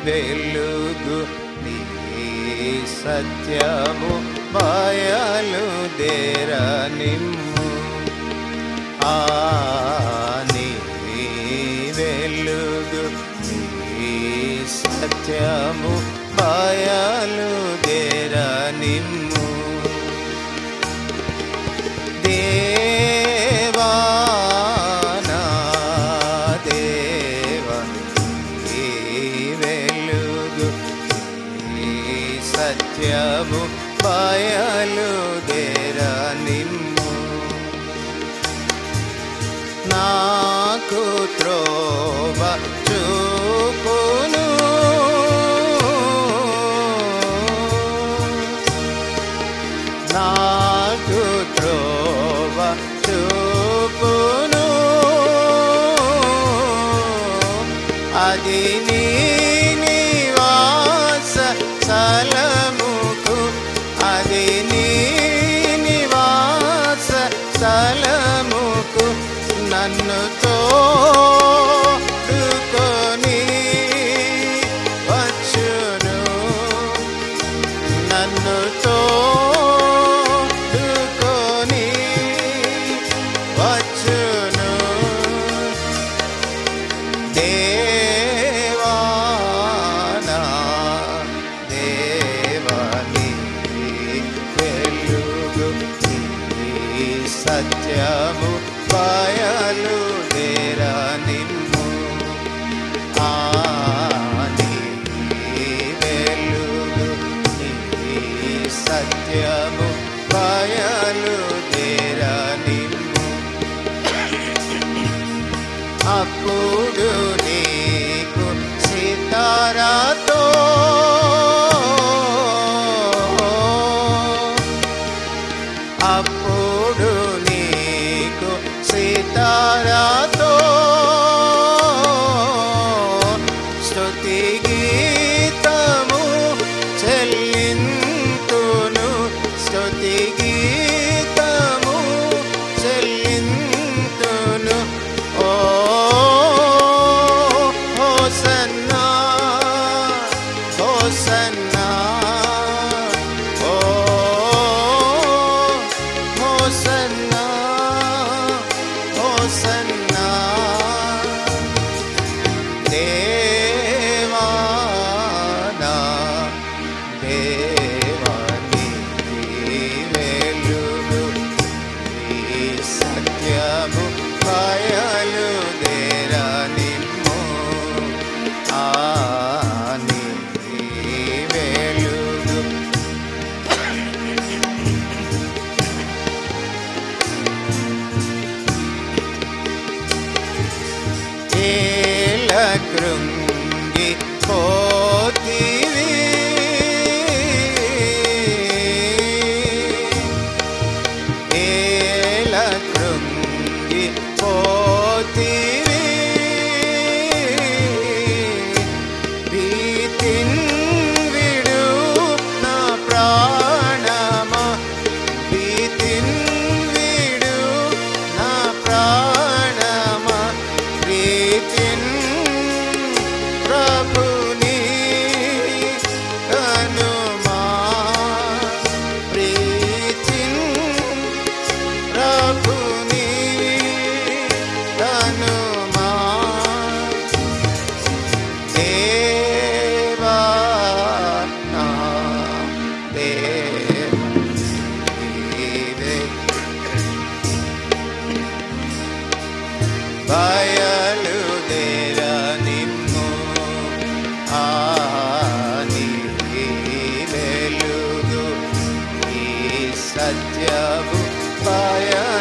వెలుగు నీ సత్యము బయలుదేరా నిమ్ము. నీ వెలుగు నీ సత్యము బయలుదేరా నిమ్ము. దేవా నా దేవా నీ వెలుగు నీ సత్యము బయలుదేరా నిమ్ము. నాకు త్రోవ చూపును నాకు త్రోవ చూపును అది నీ నివాస స్థలముకు అది నీ నివాస స్థలముకు నన్ను తోడుకొని వచ్చును నన్ను తోడుకొని వచ్చును. దేవా నా దేవా నీ వెలుగు నీ సత్యము బయలుదేరా నిమ్ము. నీ వెలుగు నీ సత్యము బయలుదేరా నిమ్ము. అప్పుడు నీకు సితారాతో అప్పుడు నీకు సితారాతో స్తుతి గీతము చెల్లింతును స్తుతి గీతము చెల్లింతును. ఓ హోసన్నా హోసన్నా ఓ హోసన్నా హోసన్నా. దేవా నా దేవా నీ వెలుగు నీ సత్యము బయలుదేరా నిమ్ము. నీ వెలుగు ఏల కృంగి పోతివి ఏల కృంగి పోతివి భీతిన్ విడు నా ప్రాణమా భీతిన్ విడు నా ప్రాణమా ప్రీతిన్ ప్రభుని కనుమా ప్రీతిన్ ప్రభుని కనుమా. దేవా నా దేవా నీవే బయలుదేరా నిమ్ము. నీ వెలుగు నీ సత్యము బయలుదేరా